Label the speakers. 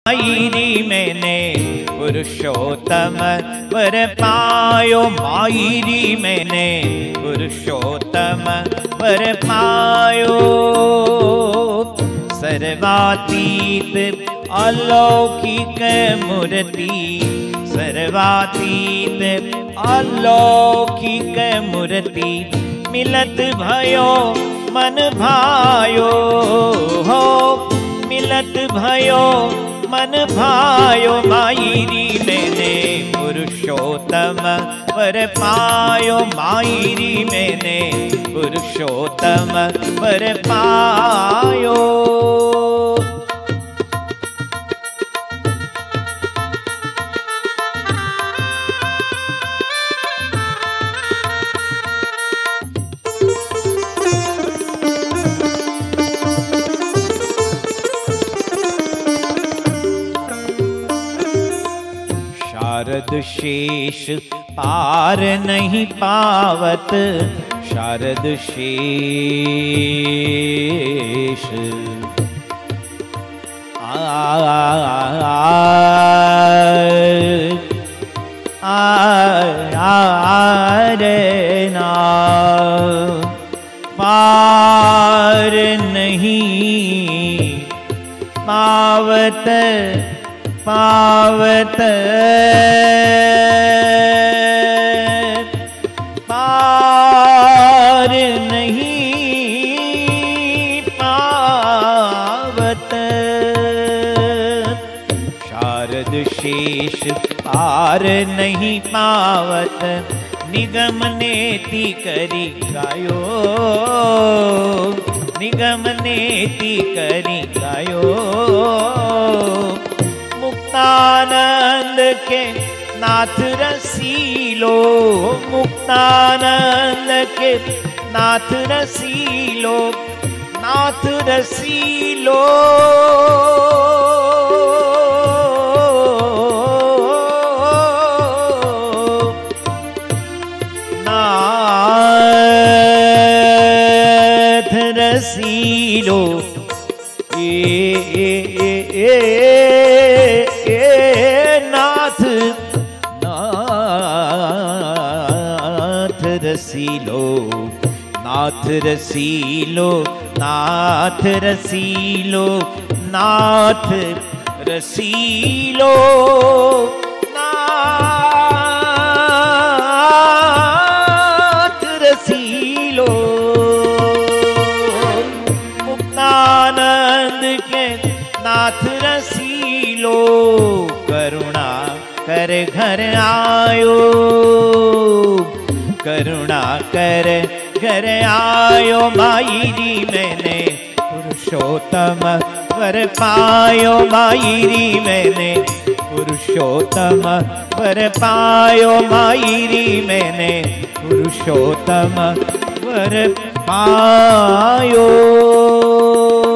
Speaker 1: मायरी मैंने पुरुषोत्तम वर पायो, मायरी मैंने पुरुषोत्तम वर पायो। सर्वातीत अलौकिक मूर्ति, सर्वातीत अलौकिक मूर्ति, मिलत भयो मन भायो हो, मिलत भयो मन भायो। मायरी मैंने पुरुषोत्तम वर पायो, मायरी मैंने पुरुषोत्तम वर पायो। शारद शेष पार नहीं पावत, शारद शेष ना पार नहीं पावत, पावत पार नहीं पावत। शारद शेष पार नहीं पावत, निगम नेति करी गायो, निगम नेति करी गायो। मुक्तानंद के नाथ रसीलो, मुक्तानंद के नाथ रसीलो, नाथ रसीलो। नाथ रसीलो नाथ, नाथ रसीलो, नाथ रसीलो, नाथ रसीलो, नाथ रसीलो, नाथ रसीलो। मुक्तानंद के नाथ रसीलो, करुणा कर घर आयो, करुणा कर घर आयो। मायरी मैंने पुरुषोत्तम वर पायो, मायरी मैंने पुरुषोत्तम वर पायो, मायरी मैंने पुरुषोत्तम वर पायो।